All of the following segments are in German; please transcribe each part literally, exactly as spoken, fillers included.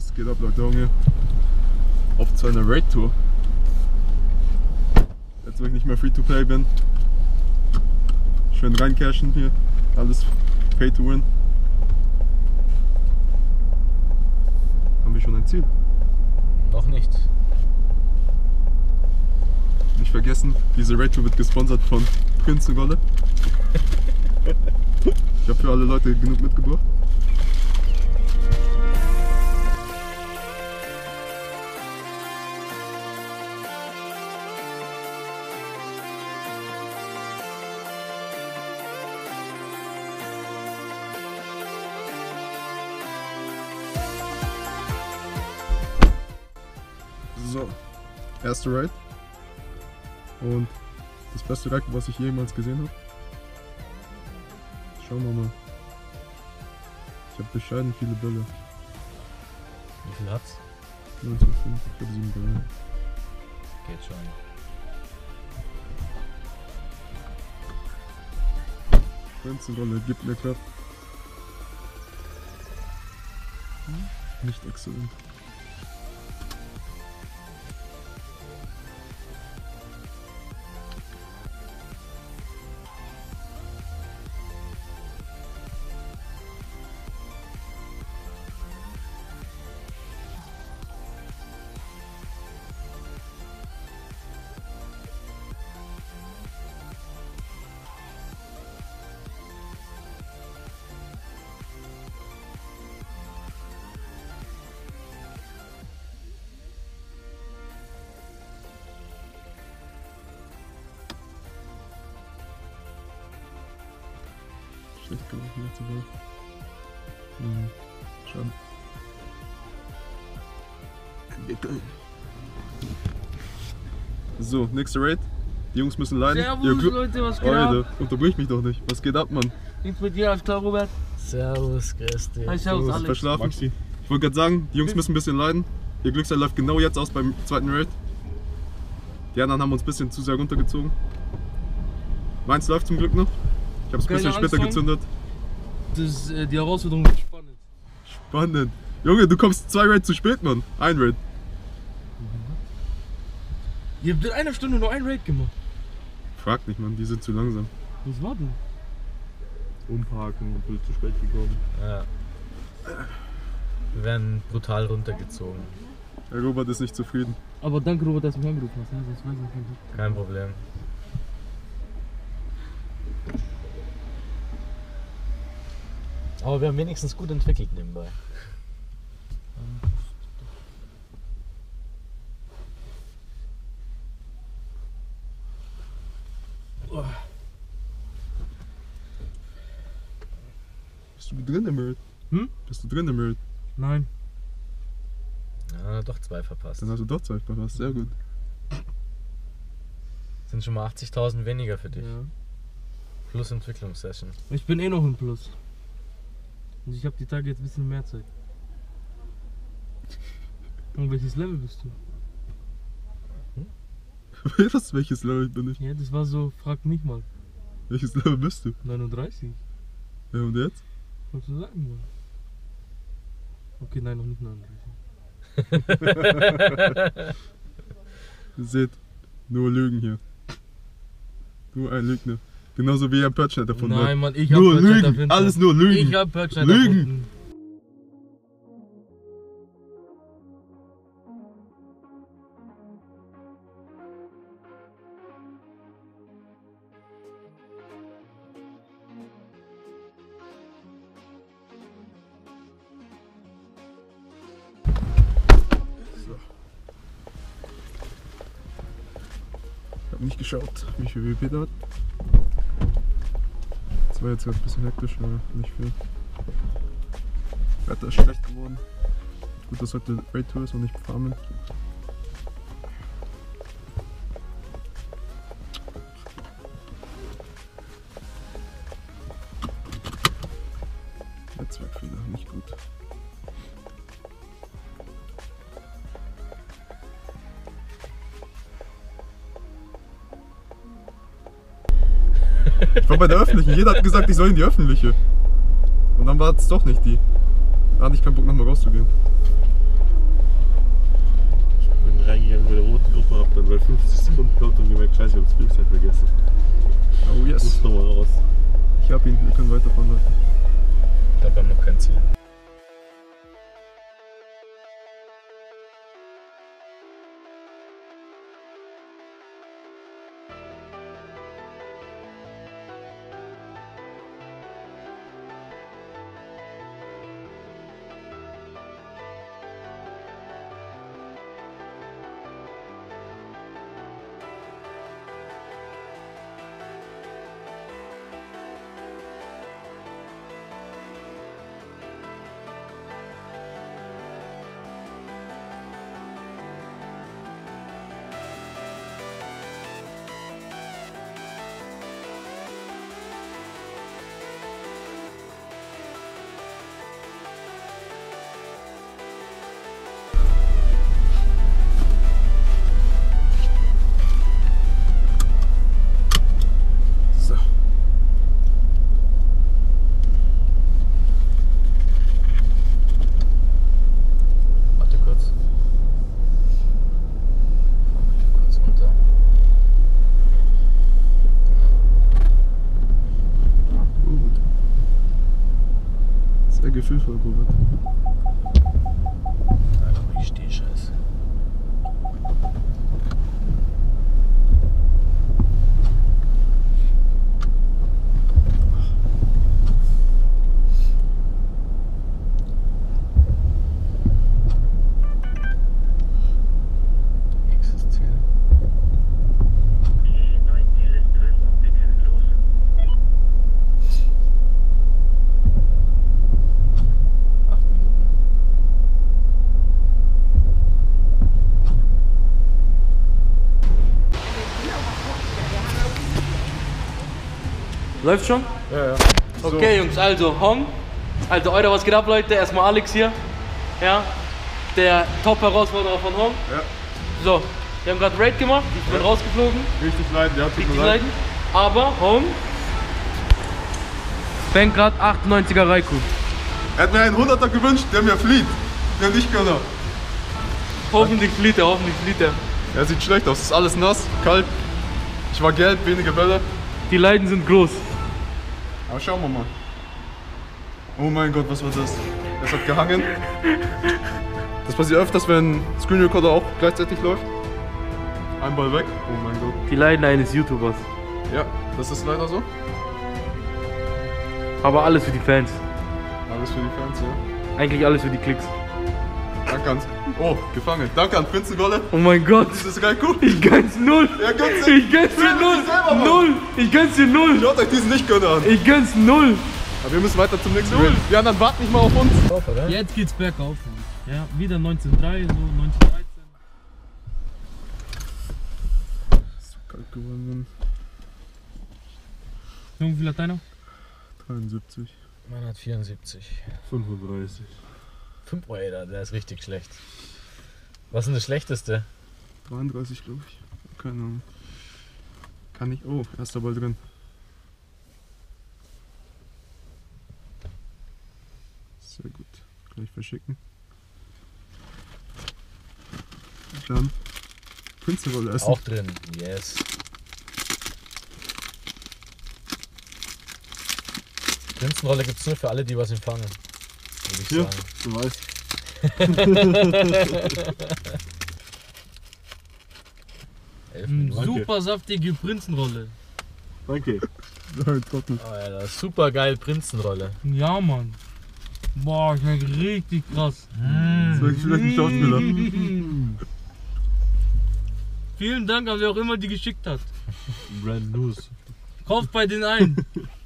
Was geht ab, Leute? Hunger auf zu einer Raid-Tour. Jetzt, wo ich nicht mehr Free-to-Play bin, schön reincashen hier, alles Pay-to-Win. Haben wir schon ein Ziel? Noch nicht. Nicht vergessen, diese Raid-Tour wird gesponsert von Prinz Golle. Ich habe für alle Leute genug mitgebracht. So, erste Raid und das beste Raid, was ich jemals gesehen habe. Schauen wir mal. Ich habe bescheiden viele Bälle. Wie viel hat's? neunzehn Komma fünf, ich habe sieben Bälle. Geht schon. Rolle, gib mir Kraft. Nicht exzellent. Schlecht gemacht, nicht zu weit. Hm, schade. So, nächste Raid. Die Jungs müssen leiden. Servus Leute, was geht Alter, ab? unterbrich mich doch nicht. Was geht ab, Mann? Nichts mit dir, alles klar, Robert? Servus, grüß dich. Hi, servus, Du hast Alex. verschlafen. Maxi. Ich wollte gerade sagen, die Jungs müssen ein bisschen leiden. Ihr Glücksseil läuft genau jetzt aus beim zweiten Raid. Die anderen haben uns ein bisschen zu sehr runtergezogen. Meins läuft zum Glück noch. Ich habe es ein bisschen Keine später Angst, gezündet. Das ist, äh, die Herausforderung wird spannend. Spannend. Junge, du kommst zwei Raids zu spät, Mann. Ein Raid. Ihr habt in einer Stunde nur ein Raid gemacht. Frag nicht, Mann, die sind zu langsam. Was war denn? Umparken und bin zu spät gekommen. Ja. Wir werden brutal runtergezogen. Der Robert ist nicht zufrieden. Aber danke Robert, dass du mich angerufen hast. Ja, das weiß ich nicht. Kein Problem. Aber wir haben wenigstens gut entwickelt nebenbei. Bist du drin im Raid? Hm? Bist du drin im Raid? Nein. Ja, doch zwei verpasst. Dann hast du doch Zeit verpasst. Sehr gut. Sind schon mal achtzigtausend weniger für dich. Ja. Plus Entwicklungssession. Ich bin eh noch im Plus. Und ich habe die Tage jetzt ein bisschen mehr Zeit. Und welches Level bist du? Was, welches Level bin ich? Ja, das war so, frag mich mal. Welches Level bist du? neununddreißig. Ja, und jetzt? Kannst du sagen, Mann. Okay, nein, noch nicht neununddreißig. Ihr seht, nur Lügen hier. Nur ein Lügner. Genauso wie er Purchnet davon Nein, Mann, ich hab Nur Purchnet Lügen, erfunden. alles nur Lügen. Ich hab Purchnet Lügen. erfunden. Ich habe nicht geschaut, wie viel W P da hat. Das war jetzt gerade ein bisschen hektisch, aber nicht viel. Wetter ist schlecht geworden. Gut, dass heute Raid Tour ist und nicht farmen. Netzwerkfehler, nicht gut. Ich war bei der öffentlichen, jeder hat gesagt, ich soll in die öffentliche. Und dann war es doch nicht die. Da hatte ich keinen Bock nochmal rauszugehen. Bin reingegangen bei der roten Gruppe, hab dann bei fünfzig Sekunden Countdown gemerkt, scheiße, ich hab's Glückszeit vergessen. Oh yes. Muss nochmal raus. Ich hab ihn, wir können weiterfahren, Leute. Ich glaube, wir haben noch kein Ziel. Gefühlvoll, Robert. Einfach wie ich stehe, scheiße. Nächstes Ziel. Läuft schon? Ja, ja. Okay, Jungs, also Hong. Also, Alter, was geht ab, Leute? Erstmal Alex hier. Ja. Der Top-Herausforderer von Hong. Ja. So, wir haben gerade Raid gemacht. Ich bin Ja. rausgeflogen. Richtig leiden, ja, tut Richtig mir leid. leiden. Aber Hong fängt gerade achtundneunziger Raikou. Er hat mir einen hunderter gewünscht, der mir flieht. Der nicht gönner. Hoffentlich flieht er, hoffentlich flieht er. Er sieht schlecht aus, es ist alles nass, kalt. Ich war gelb, wenige Bälle. Die Leiden sind groß. Aber schauen wir mal. Oh mein Gott, was war das? Es hat gehangen. Das passiert öfters, wenn Screen Recorder auch gleichzeitig läuft. Ein Ball weg. Oh mein Gott. Die Leiden eines YouTubers. Ja, das ist leider so. Aber alles für die Fans. Alles für die Fans, ja. Eigentlich alles für die Klicks. Danke an... Oh, gefangen. Danke an Prinzenrolle. Oh mein Gott. Das ist geil, cool. Ich gönn's null. Ja, gönn's dir. Ich gönn's dir Ja, null. selber mal. Null. Ich gönn's dir null. Schaut euch diesen Nicht-Gönner an. Ich gönn's null. Aber wir müssen weiter zum nächsten Raid. Die anderen warten nicht mal auf uns. Auf, oder? Jetzt geht's bergauf. Ja, wieder neunzehn drei, so neunzehn dreizehn. So kalt geworden. Junge, wie viel hat deiner? dreiundsiebzig. Man hat vierundsiebzig. fünfunddreißig. fünf, oh, ey, der ist richtig schlecht. Was ist denn das Schlechteste? dreiunddreißig, glaube ich. Keine Ahnung. Kann ich. Oh, erster Ball drin. Sehr gut. Gleich verschicken. Dann Prinzenrolle essen. Auch drin. Yes. Prinzenrolle gibt es nur für alle, die was empfangen. Würde ich Hier, sagen. du weißt. Elf Mm, Minuten. super saftige Prinzenrolle. Danke. Nein, Trottel. Oh, Alter, super geil Prinzenrolle. Ja, Mann. Boah, schmeckt richtig krass. Das ist vielleicht ein Schauspieler. Vielen Dank an wer auch immer die geschickt hat. Brand News. Kauft bei denen ein.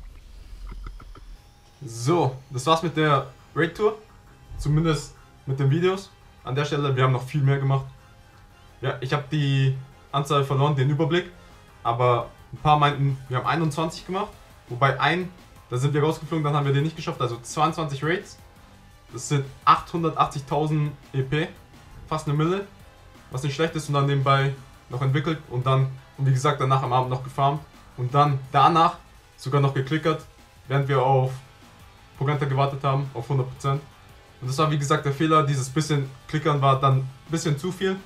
So, das war's mit der Raid Tour. Zumindest mit den Videos. An der Stelle, wir haben noch viel mehr gemacht. Ja, ich habe die Anzahl verloren, den Überblick. Aber ein paar meinten, wir haben einundzwanzig gemacht. Wobei ein, da sind wir rausgeflogen, dann haben wir den nicht geschafft. Also zweiundzwanzig Raids. Das sind achthundertachtzigtausend E P. Fast eine Mille. Was nicht schlecht ist und dann nebenbei noch entwickelt. Und dann, und wie gesagt, danach am Abend noch gefarmt. Und dann danach sogar noch geklickert, während wir auf Progrenta gewartet haben, auf hundert Prozent. Und das war wie gesagt der Fehler, dieses bisschen Klickern war dann ein bisschen zu viel.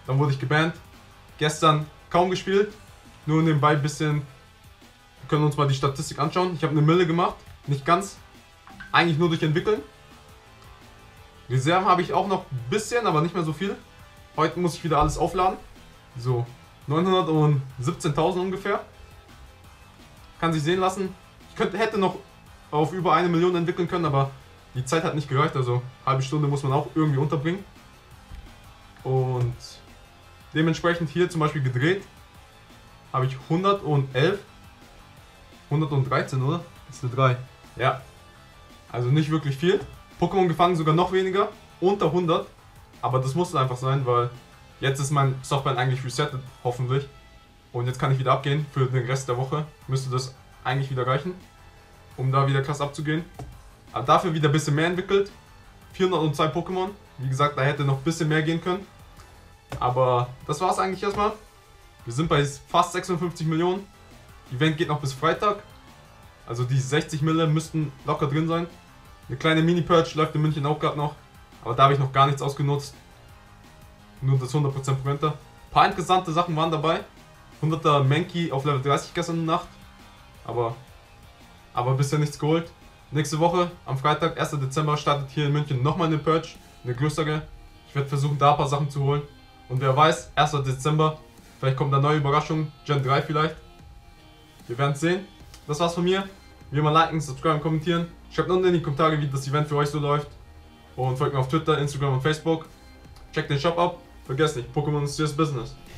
dann wurde ich gebannt. Gestern kaum gespielt, nur nebenbei ein bisschen. Wir können uns mal die Statistik anschauen. Ich habe eine Mille gemacht, nicht ganz, eigentlich nur durch Entwickeln. Reserven habe ich auch noch ein bisschen, aber nicht mehr so viel. Heute muss ich wieder alles aufladen. So, neunhundertsiebzehntausend ungefähr. Kann sich sehen lassen. Ich könnte, hätte noch auf über eine Million entwickeln können, aber die Zeit hat nicht gereicht. Also eine halbe Stunde muss man auch irgendwie unterbringen. Und dementsprechend hier zum Beispiel gedreht habe ich hundertelf. hundertdreizehn, oder? Das ist eine drei. Ja. Also nicht wirklich viel. Pokémon gefangen sogar noch weniger. Unter hundert. Aber das musste einfach sein, weil jetzt ist mein Softband eigentlich resettet, hoffentlich. Und jetzt kann ich wieder abgehen für den Rest der Woche. Müsste das eigentlich wieder reichen, um da wieder krass abzugehen. Aber dafür wieder ein bisschen mehr entwickelt. vierhundertzwei Pokémon. Wie gesagt, da hätte noch ein bisschen mehr gehen können. Aber das war es eigentlich erstmal. Wir sind bei fast sechsundfünfzig Millionen. Event geht noch bis Freitag. Also die sechzig Mille müssten locker drin sein. Eine kleine Mini-Purge läuft in München auch gerade noch. Aber da habe ich noch gar nichts ausgenutzt. Nur das hundert Prozent Preventer. Ein paar interessante Sachen waren dabei. hunderter Mankey auf Level dreißig gestern Nacht. Aber, aber bisher nichts geholt. Nächste Woche, am Freitag, erster Dezember, startet hier in München nochmal eine Purge. Eine größere. Ich werde versuchen, da ein paar Sachen zu holen. Und wer weiß, erster Dezember, vielleicht kommt da neue Überraschungen. Gen drei vielleicht. Wir werden es sehen. Das war's von mir. Wie immer liken, subscriben, kommentieren. Schreibt unten in die Kommentare, wie das Event für euch so läuft. Und folgt mir auf Twitter, Instagram und Facebook. Checkt den Shop ab. Vergesst nicht, Pokémon ist das Business.